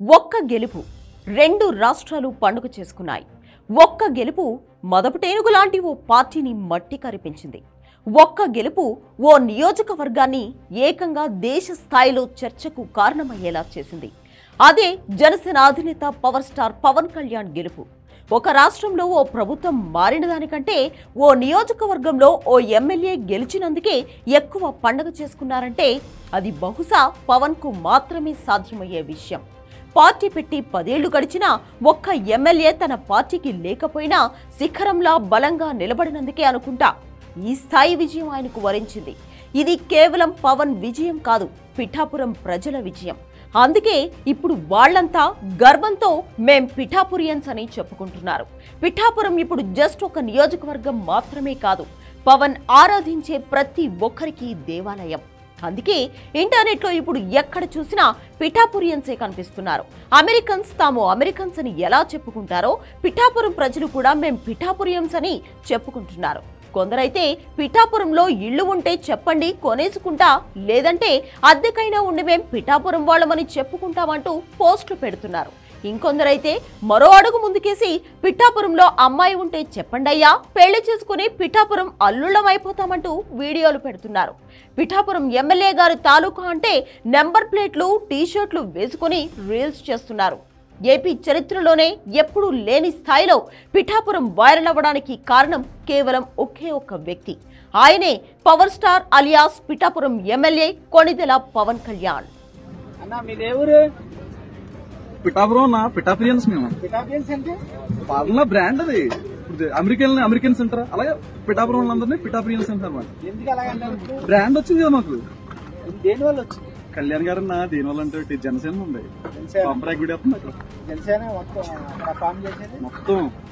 ఒక్క గెలుపు రెండు రాష్ట్రాలు పండుగ చేసుకున్నాయి. ఒక్క గెలుపు మదపుటేనుగు లాంటి ఓ పార్టీని మట్టి కరిపించింది. ఒక్క గెలుపు ఓ నియోజకవర్గాన్ని ఏకంగా దేశ స్థాయిలో చర్చకు కారణమయ్యేలా చేసింది. అదే జనసేన అధినేత పవర్ స్టార్ పవన్ కళ్యాణ్ గెలుపు. ఒక రాష్ట్రంలో ఓ ప్రభుత్వం మారిన దానికంటే ఓ నియోజకవర్గంలో ఓ ఎమ్మెల్యే గెలిచినందుకే ఎక్కువ పండుగ చేసుకున్నారంటే అది బహుశా పవన్ కు మాత్రమే సాధ్యమయ్యే విషయం. పార్టీ పెట్టి 10 ఏళ్లు గడిచినా ఒక్క ఎమ్మెల్యే తన పార్టీకి లేకపోయినా శిఖరంలా బలంగా నిలబడినందుకే అనుకుంటా ఈ స్థాయి విజయం ఆయనకు వరించింది. ఇది కేవలం పవన్ విజయం కాదు, పిఠాపురం ప్రజల విజయం. అందుకే ఇప్పుడు వాళ్లంతా గర్వంతో మేం పిఠాపురియన్స్ అని చెప్పుకుంటున్నారు. పిఠాపురం ఇప్పుడు జస్ట్ ఒక నియోజకవర్గం మాత్రమే కాదు, పవన్ ఆరాధించే ప్రతి ఒక్కరికి దేవాలయం. అందుకే ఇంటర్నెట్లో ఇప్పుడు ఎక్కడ చూసినా పిఠాపురియన్సే కనిపిస్తున్నారు. అమెరికన్స్ తాము అమెరికన్స్ అని ఎలా చెప్పుకుంటారో పిఠాపురం ప్రజలు కూడా మేం పిఠాపురియన్స్ అని చెప్పుకుంటున్నారు. కొందరైతే పిఠాపురంలో ఇళ్లు ఉంటే చెప్పండి కొనేసుకుంటా, లేదంటే అద్దెకైనా ఉండి మేం పిఠాపురం వాళ్ళమని చెప్పుకుంటామంటూ పోస్టులు పెడుతున్నారు. ఇంకొందరైతే మరో అడుగు ముందుకేసి పిఠాపురంలో అమ్మాయి ఉంటే చెప్పండయ్యా, పెళ్లి చేసుకుని పిఠాపురం అల్లుళ్ళం అయిపోతామంటూ వీడియోలు పెడుతున్నారు. పిఠాపురం ఎమ్మెల్యే గారి తాలూకా అంటే నెంబర్ ప్లేట్లు, టీషర్ట్లు వేసుకుని రీల్స్ చేస్తున్నారు. ఏపీ చరిత్రలోనే ఎప్పుడూ లేని స్థాయిలో పిఠాపురం వైరల్ అవ్వడానికి కారణం కేవలం ఒకే ఒక్క వ్యక్తి. ఆయనే power star alias Pithapuram MLA Konidela Pawan Kalyan. Pithapuram Pithapurians మేము. పాలన బ్రాండ్ అది. అమెరికన్స్ అంటారా, అలాగే పిఠాపురం వాళ్ళందరినీ పిఠాపురియన్స్ అంటారు. బ్రాండ్ వచ్చింది కదా మాకు. దేనివల్ల వచ్చింది? కళ్యాణ్ గారు దేనివల్ల అంటే జనసేన ఉంది. జనసేన మొత్తం